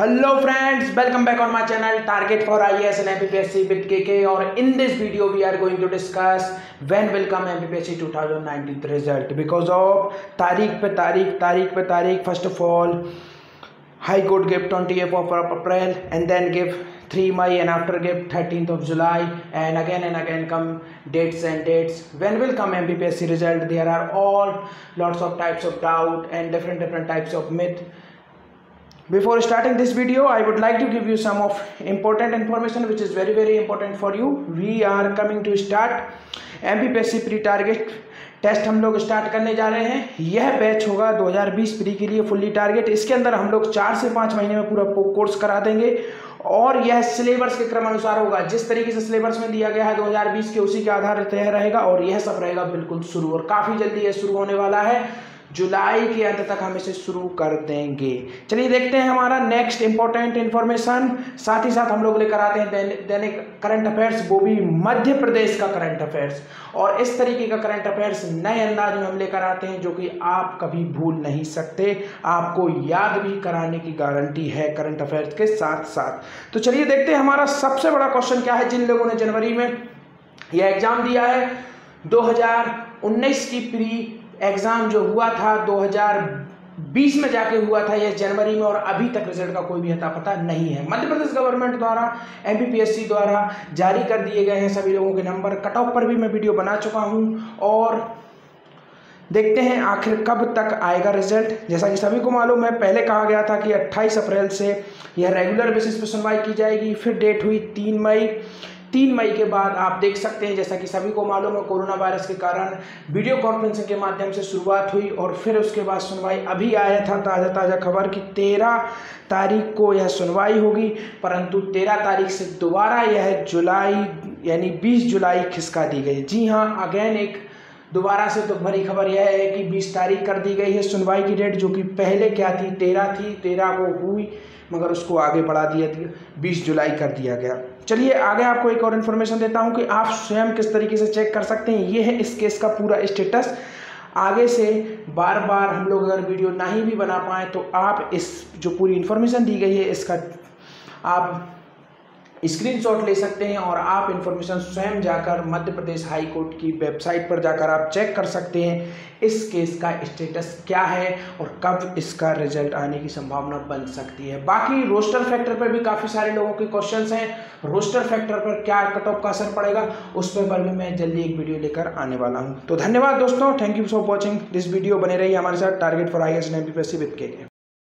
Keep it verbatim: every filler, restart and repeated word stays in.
Hello friends, welcome back on my channel Target for I A S and M P P S C with K K. Or in this video we are going to discuss when will come M P P S C twenty nineteen result because of तारीख पे तारीख तारीख पे तारीख. First of all, High Court give twentieth of April and then give three May and after give thirteenth of July and again and again come dates and dates. When will come M P P S C result? There are all lots of types of doubt and different different types of myth. Before starting this video, I would like to give you some of important information which is very very important for you. We are coming to start M P P S C pre target test हम लोग start करने जा रहे हैं. यह batch होगा दो हज़ार बीस प्री के लिए फुल्ली टारगेट. इसके अंदर हम लोग चार से पाँच महीने में पूरा कोर्स करा देंगे और यह सिलेबस के क्रम अनुसार होगा. जिस तरीके से सिलेबस में दिया गया है दो हज़ार बीस के उसी के आधार पर यह रहेगा और यह सब रहेगा बिल्कुल शुरू और काफ़ी जल्दी यह शुरू होने वाला है. जुलाई के अंत तक हम इसे शुरू कर देंगे. चलिए देखते हैं हमारा नेक्स्ट इंपॉर्टेंट इन्फॉर्मेशन. साथ ही साथ हम लोग लेकर आते हैं दैनिक करंट अफेयर्स, वो भी मध्य प्रदेश का करंट अफेयर्स. और इस तरीके का करंट अफेयर्स नए अंदाज में हम लेकर आते हैं जो कि आप कभी भूल नहीं सकते. आपको याद भी कराने की गारंटी है करंट अफेयर्स के साथ साथ. तो चलिए देखते हैं हमारा सबसे बड़ा क्वेश्चन क्या है. जिन लोगों ने जनवरी में यह एग्जाम दिया है, दो हज़ार उन्नीस की प्री एग्जाम जो हुआ था दो हज़ार बीस में जाके हुआ था यह जनवरी में और अभी तक रिजल्ट का कोई भी अता पता नहीं है. मध्य प्रदेश गवर्नमेंट द्वारा एमपीपीएससी द्वारा जारी कर दिए गए हैं सभी लोगों के नंबर. कट ऑफ पर भी मैं वीडियो बना चुका हूं और देखते हैं आखिर कब तक आएगा रिजल्ट. जैसा कि सभी को मालूम है, पहले कहा गया था कि अट्ठाईस अप्रैल से यह रेगुलर बेसिस पर सुनवाई की जाएगी. फिर डेट हुई तीन मई. तीन मई के बाद आप देख सकते हैं, जैसा कि सभी को मालूम है, कोरोना वायरस के कारण वीडियो कॉन्फ्रेंसिंग के माध्यम से शुरुआत हुई और फिर उसके बाद सुनवाई. अभी आया था ताज़ा ताज़ा खबर कि तेरह तारीख को यह सुनवाई होगी, परंतु तेरह तारीख से दोबारा यह जुलाई यानी बीस जुलाई खिसका दी गई. जी हाँ, अगेन एक दोबारा से तो बड़ी खबर यह है कि बीस तारीख कर दी गई है सुनवाई की डेट, जो कि पहले क्या थी तेरह थी. तेरह को हुई मगर उसको आगे बढ़ा दिया बीस जुलाई कर दिया गया. चलिए आगे आपको एक और इन्फॉर्मेशन देता हूं कि आप स्वयं किस तरीके से चेक कर सकते हैं. ये है इस केस का पूरा स्टेटस. आगे से बार बार हम लोग अगर वीडियो नहीं भी बना पाएँ तो आप इस जो पूरी इन्फॉर्मेशन दी गई है इसका आप स्क्रीनशॉट ले सकते हैं और आप इन्फॉर्मेशन स्वयं जाकर मध्य प्रदेश हाई कोर्ट की वेबसाइट पर जाकर आप चेक कर सकते हैं इस केस का स्टेटस क्या है और कब इसका रिजल्ट आने की संभावना बन सकती है. बाकी रोस्टर फैक्टर पर भी काफ़ी सारे लोगों के क्वेश्चंस हैं. रोस्टर फैक्टर पर क्या कट ऑफ का असर पड़ेगा उस पर भी मैं जल्दी एक वीडियो लेकर आने वाला हूं. तो धन्यवाद दोस्तों. Thank you for watching this video. बने रहिए हमारे साथ. Target for I A S and M P P S C with K के.